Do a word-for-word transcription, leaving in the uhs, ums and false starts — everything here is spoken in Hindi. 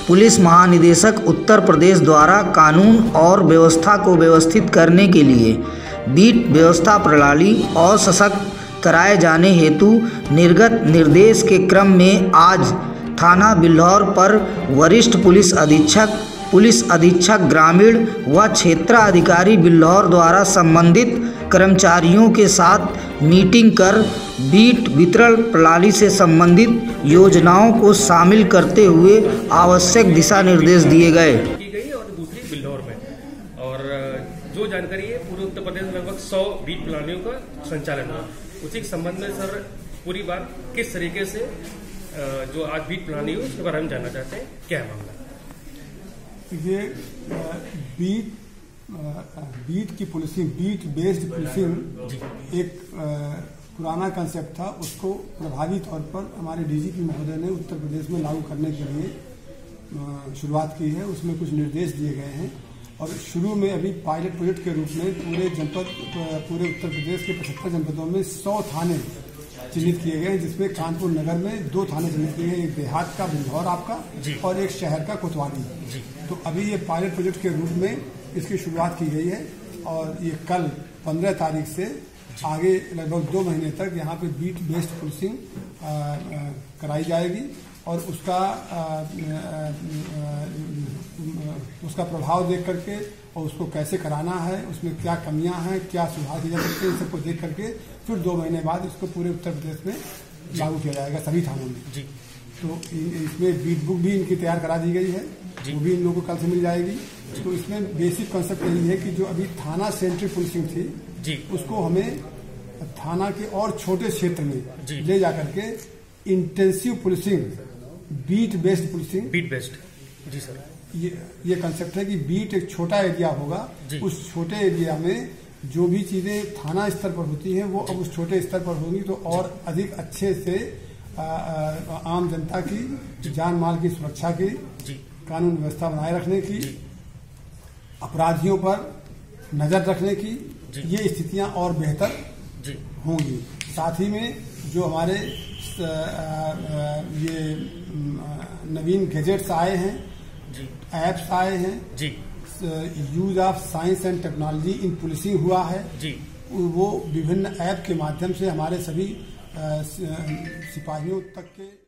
पुलिस महानिदेशक उत्तर प्रदेश द्वारा कानून और व्यवस्था को व्यवस्थित करने के लिए बीट व्यवस्था प्रणाली और सशक्त कराए जाने हेतु निर्गत निर्देश के क्रम में आज थाना बिल्हौर पर वरिष्ठ पुलिस अधीक्षक पुलिस अधीक्षक ग्रामीण व क्षेत्राधिकारी बिल्हौर द्वारा संबंधित कर्मचारियों के साथ मीटिंग कर बीट वितरण प्रणाली से संबंधित योजनाओं को शामिल करते हुए आवश्यक दिशा निर्देश दिए गए की गई और दूसरी बिल्हौर में। और जो जानकारी है पूरे उत्तर प्रदेश में लगभग सौ बीट प्रणालियों का संचालन हुआ। उसी के संबंध में सर पूरी बात किस तरीके से जो आज बीट प्रणाली है उसके बारे में जानना चाहते हैं, क्या है मामला? ये बीट बीट की पुलिसिंग, बीट बेस्ड पुलिसिंग एक पुराना कंसेप्ट था, उसको प्रभावी तौर पर हमारे डीजीपी महोदय ने उत्तर प्रदेश में लागू करने के लिए शुरुआत की है। उसमें कुछ निर्देश दिए गए हैं और शुरू में अभी पायलट प्रोजेक्ट के रूप में पूरे जनपद पूरे उत्तर प्रदेश के पचहत्तर जनपदों में सौ थाने चिन्हित किए गए हैं, जिसमें कानपुर नगर में दो थाने चिन्हित किए गए, एक देहात का बिल्हौर आपका और एक शहर का कोतवाली। तो अभी ये पायलट प्रोजेक्ट के रूप में इसकी शुरुआत की गई है और ये कल पंद्रह तारीख से आगे लगभग दो महीने तक यहाँ पे बीट बेस्ड पुलिसिंग कराई जाएगी और उसका आ, आ, आ, उसका प्रभाव देख करके और उसको कैसे कराना है, उसमें क्या कमियां हैं, क्या सुधार किए जा सकते हैं, इन सबको देख करके फिर दो महीने बाद इसको पूरे उत्तर प्रदेश में लागू किया जाएगा सभी थानों में। जी। तो इसमें बीट बुक भी इनकी तैयार करा दी गई है, वो भी इन लोगों को कल से मिल जाएगी। तो इसमें बेसिक कॉन्सेप्ट यही है कि जो अभी थाना सेंट्रिक पुलिसिंग थी जी, उसको हमें थाना के और छोटे क्षेत्र में ले जाकर के intensive policing, beat based policing, beat based जी सर, ये ये कंसेप्ट है कि बीट एक छोटा एरिया होगा, उस छोटे एरिया में जो भी चीजें थाना स्तर पर होती हैं वो अब उस छोटे स्तर पर होंगी, तो और अधिक अच्छे से आ, आ, आम जनता की जान माल की सुरक्षा की, कानून व्यवस्था बनाए रखने की, अपराधियों पर नजर रखने की, ये स्थितियां और बेहतर होंगी। साथ ही में जो हमारे आ, आ, ये नवीन गैजेट्स आए हैं, ऐप्स आए हैं, जी, use of science and technology in policing हुआ है, जी, वो विभिन्न ऐप के माध्यम से हमारे सभी सिपाहियों तक के